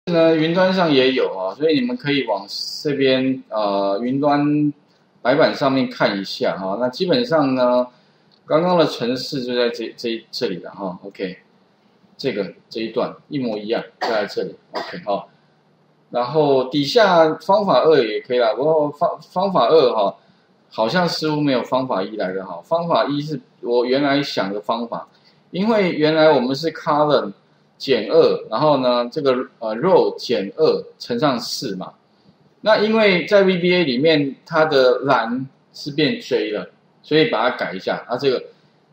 呢，云端上也有啊，所以你们可以往这边云端白板上面看一下哈。那基本上呢，刚刚的程式就在这里了哈。OK， 这一段一模一样，就在这里。OK 哈，然后底下方法2也可以啦，不过方法2哈，好像似乎没有方法1来的好。方法1是我原来想的方法，因为原来我们是 column 减2，然后呢，这个row 减2乘上4嘛。那因为在 VBA 里面，它的栏是变 J 了，所以把它改一下。这个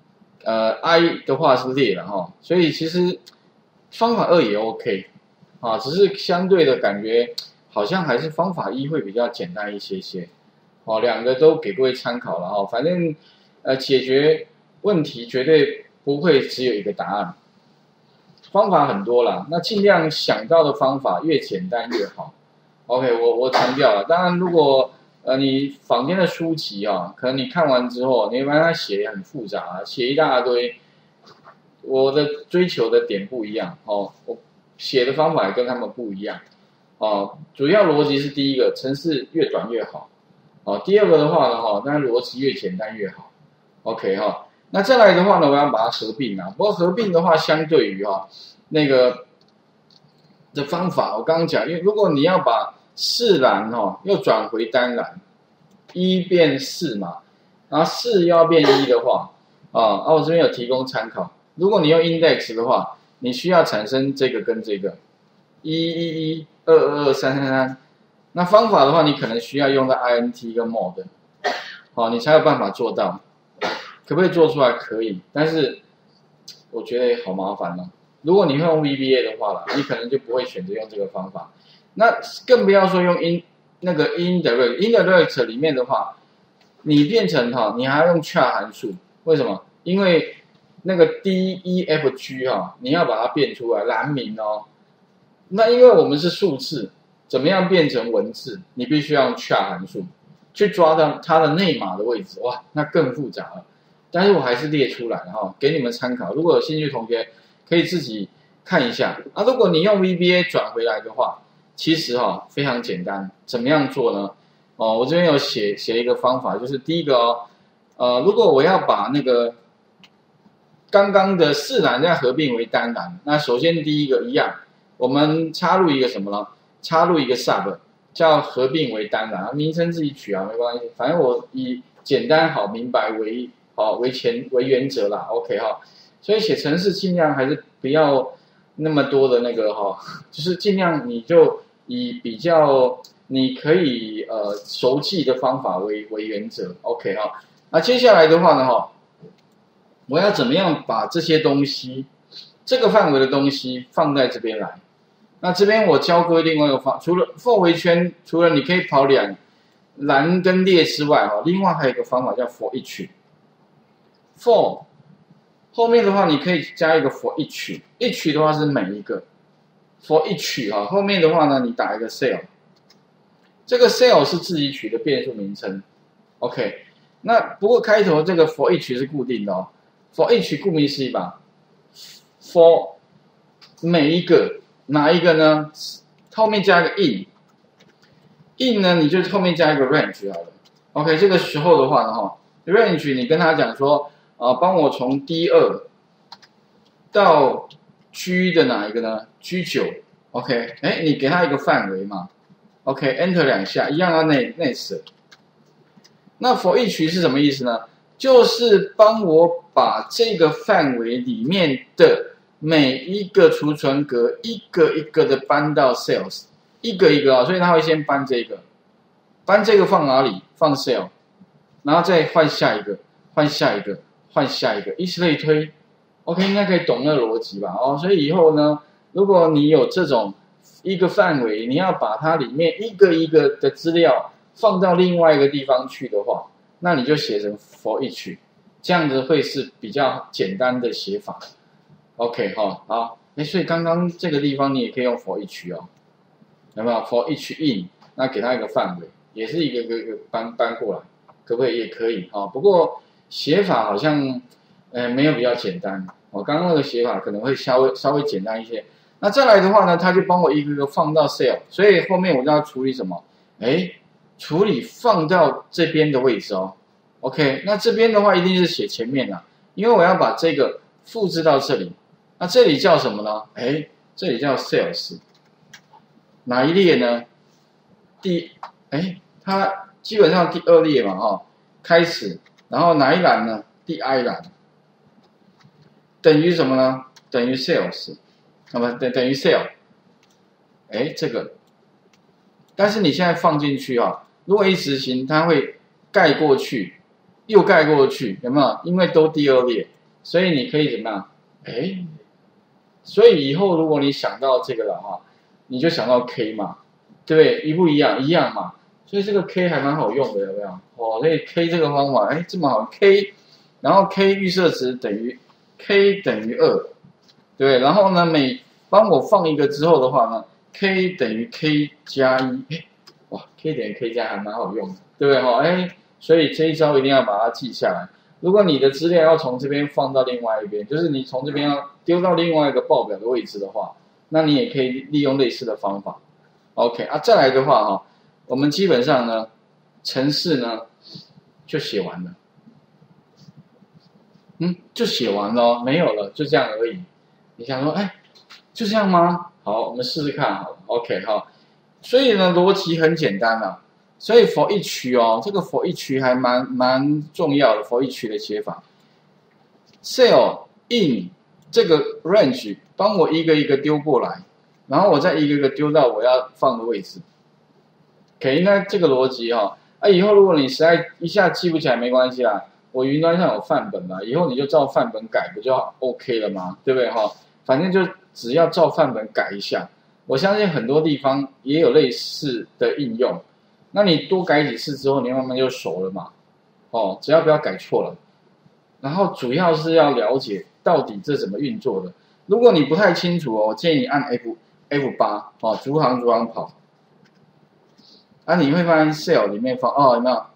I 的话是列了哈，所以其实方法2也 OK 啊，只是相对的感觉好像还是方法1会比较简单一些些。哦，两个都给各位参考了哈，反正解决问题绝对不会只有一个答案。方法很多啦，那尽量想到的方法越简单越好。OK， 我强调了，当然如果你坊间的书籍啊，可能你看完之后，你会发现它写的很复杂，写一大堆，我的追求的点不一样哦，我写的方法也跟他们不一样哦。主要逻辑是第一个，程式越短越好哦。第二个的话呢，当然逻辑越简单越好。OK 哈。那再来的话呢，我要把它合并啊。不过合并的话，相对于那个的方法，我刚刚讲，因为如果你要把4栏又转回单栏，1变4嘛，然后4又要变1的话，我这边有提供参考。如果你用 index 的话，你需要产生这个跟这个111、222、333。那方法的话，你可能需要用到 int 跟 mod， 你才有办法做到。可不可以做出来？可以，但是我觉得好麻烦哦。如果你会用 VBA 的话啦，你可能就不会选择用这个方法。那更不要说用 indirect 里面的话，你变成你还要用 char 函数，为什么？因为那个 D、E、F、G 你要把它变出来栏名哦。那因为我们是数字，怎么样变成文字？你必须要用 char 函数去抓到它的内码的位置，哇，那更复杂了。但是我还是列出来了给你们参考。如果有兴趣的同学，可以自己看一下。如果你用 VBA 转回来的话，其实非常简单。怎么样做呢？我这边有写一个方法，就是第一个如果我要把那个刚刚的4栏再合并为单栏，那首先第一个一样，我们插入一个什么呢？插入一个 sub， 叫合并为单栏，名称自己取没关系，反正我以简单好明白为原则啦 ，OK 所以写程式尽量还是不要那么多的那个就是尽量你就以比较你可以熟记的方法为原则 ，OK 那接下来的话呢我要怎么样把这些东西这个范围的东西放在这边来？那这边我教各位另外一个除了 for 回圈，除了你可以跑2栏跟列之外另外还有一个方法叫 for each。for 后面的话，你可以加一个 for each 的话是每一个 for each 后面的话呢，你打一个 cell， 这个 cell 是自己取的变数名称 ，OK。那不过开头这个 for each 是固定的for each 顾名思义吧 ，for 每一个哪一个呢？后面加一个 in 呢，你就后面加一个 range 好了 ，OK。这个时候的话呢range 你跟他讲说。帮我从 D2 到 G 的哪一个呢 ？G9 ，OK， 你给他一个范围嘛 ，OK，Enter 2下，一样要内设。那 for each 是什么意思呢？就是帮我把这个范围里面的每一个储存格一个一个的搬到 cells， 一个一个所以他会先搬这个放哪里？放 cell， 然后再换下一个，换下一个。换下一个，以此类推 ，OK， 应该可以懂那个逻辑吧？所以以后呢，如果你有这种一个范围，你要把它里面一个一个的资料放到另外一个地方去的话，那你就写成 for each， 这样子会是比较简单的写法。OK 好，所以刚刚这个地方你也可以用 for each 有没有 ？for each in， 那给它一个范围，也是一个个搬过来，可不可以？也可以不过。写法好像没有比较简单，刚刚那个写法可能会稍微简单一些， 那再来的话呢，他就帮我一个个放到 cell， 所以后面我就要处理什么？哎，处理放到这边的位置哦。OK， 那这边的话一定是写前面啦，因为我要把这个复制到这里。那这里叫什么呢？哎，这里叫 sales， 哪一列呢？它基本上第2列嘛，哈，开始，然后哪一栏呢？第 I 栏，等于什么呢？等于 sales， 那么等于 sale， 哎，这个，但是你现在放进去啊，如果一执行，它会盖过去，又盖过去，有没有？因为都第2列，所以你可以怎么样？哎。所以以后如果你想到这个的话，你就想到 K 嘛，对不对？一不一样？一样嘛。所以这个 K 还蛮好用的，有没有？哦，所以 K 这个方法，哎，这么好 K， 然后 K 预设值等于 K 等于2，对。然后呢，每帮我放一个之后的话呢 ，K 等于 K 加1，哎，哇 ，K 等于 K 加1还蛮好用的，对不对？哈，哎，所以这一招一定要把它记下来。如果你的资料要从这边放到另外一边，就是你从这边要丢到另外一个报表的位置的话，那你也可以利用类似的方法。OK 啊，再来的话哈，我们基本上呢，程式呢就写完了，就写完了，没有了，就这样而已。你想说，哎，就这样吗？好，我们试试看好了。OK 哈，所以呢，逻辑很简单啊。所以 for each 哦，这个 for each 还蛮重要的 for each 的写法。cell in 这个 range 帮我一个一个丢过来，然后我再一个一个丢到我要放的位置。OK， 应该这个逻辑哈。以后如果你实在一下记不起来没关系啦，我云端上有范本嘛，以后你就照范本改不就 OK 了吗？对不对哈？反正就只要照范本改一下，我相信很多地方也有类似的应用。那你多改几次之后，你慢慢就熟了嘛。哦，只要不要改错了。然后主要是要了解到底这怎么运作的。如果你不太清楚哦，我建议你按 F8哦，逐行跑。啊，你会发现 cell 里面放哦，有没有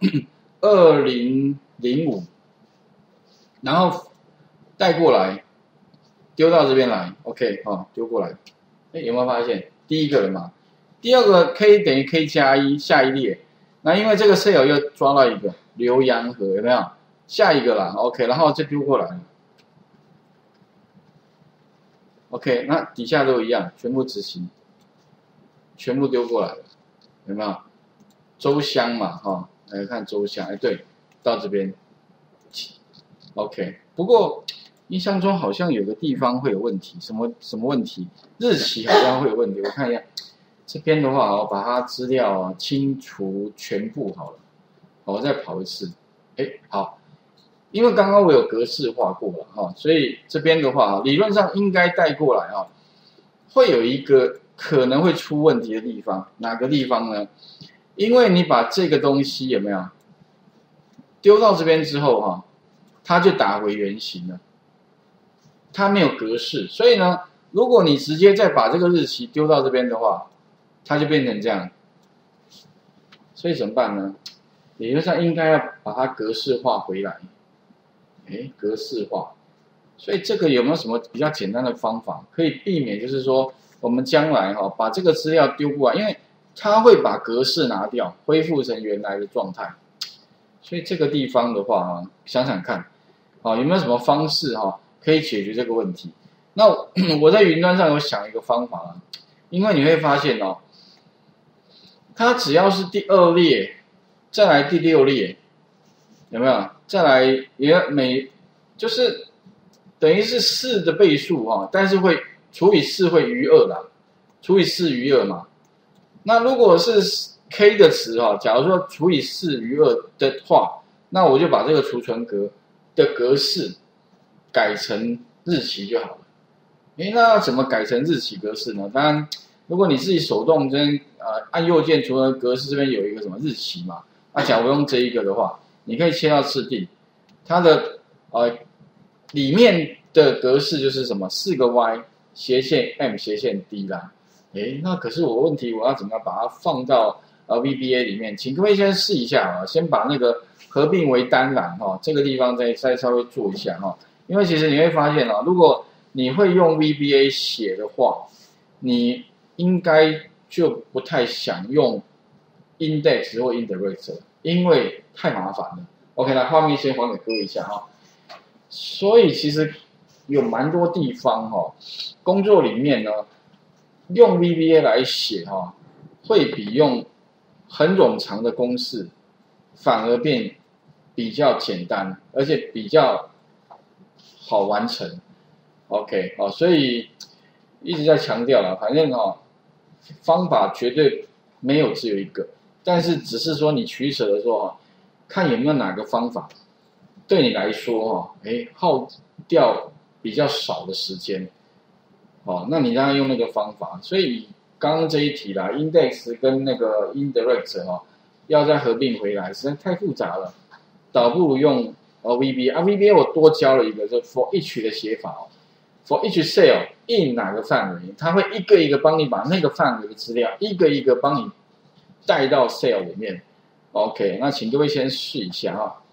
2005，然后带过来，丢到这边来 ，OK 哦，丢过来。哎，有没有发现第一个了嘛？第二个 K 等于 K 加1，下一列。那因为这个 cell 又抓到一个浏阳河，有没有？下一个啦 ，OK， 然后就丢过来了。OK， 那底下都一样，全部执行，全部丢过来了，有没有？周香嘛，哈，来看周香，哎，对，到这边 ，OK。不过印象中好像有个地方会有问题，什么问题？日期好像会有问题，我看一下。这边的话，我把它资料清除全部好了，我再跑一次。哎，好，因为刚刚我有格式化过了哈，所以这边的话，理论上应该带过来啊，会有一个可能会出问题的地方，哪个地方呢？因为你把这个东西有没有丢到这边之后哈，它就打回原形了，它没有格式，所以呢，如果你直接再把这个日期丢到这边的话，它就变成这样，所以怎么办呢？理论上应该要把它格式化回来，格式化。所以这个有没有什么比较简单的方法可以避免？就是说我们将来把这个资料丢过来，因为它会把格式拿掉，恢复成原来的状态。所以这个地方的话想想看，有没有什么方式可以解决这个问题？那我在云端上有想一个方法啦，因为你会发现它只要是第2列，再来第6列，有没有？再来也就是等于是4的倍数但是会除以4会余2啦，除以4余2嘛。那如果是 K 的词假如说除以4余2的话，那我就把这个储存格的格式改成日期就好了。那怎么改成日期格式呢？当然，如果你自己手动按右键，除了格式这边有一个什么日期嘛，那假如用这一个的话，你可以切到次第，它的里面的格式就是什么4个 Y 斜线 M 斜线 D 啦。那可是我要怎么样把它放到VBA 里面？请各位先试一下先把那个合并为单栏这个地方再稍微做一下因为其实你会发现如果你会用 VBA 写的话， 你应该就不太想用 index 或 indirect 了，因为太麻烦了。OK， 来画面先还给各位一下哈。所以其实有蛮多地方哈，工作里面呢，用 VBA 来写哈，会比用很冗长的公式反而变比较简单，而且比较好完成。OK， 好，所以一直在强调了，反正方法绝对没有只有一个，但是只是说你取舍的时候看有没有哪个方法对你来说耗掉比较少的时间，那你当然用那个方法。所以刚刚这一题啦 ，index 跟那个 indirect 要再合并回来，实在太复杂了，倒不如用VBA。VBA 我多教了一个，就是 for each 的写法for each cell in 哪个范围，它会一个一个帮你把那个范围的资料一个一个帮你带到 cell 里面。OK， 那请各位先试一下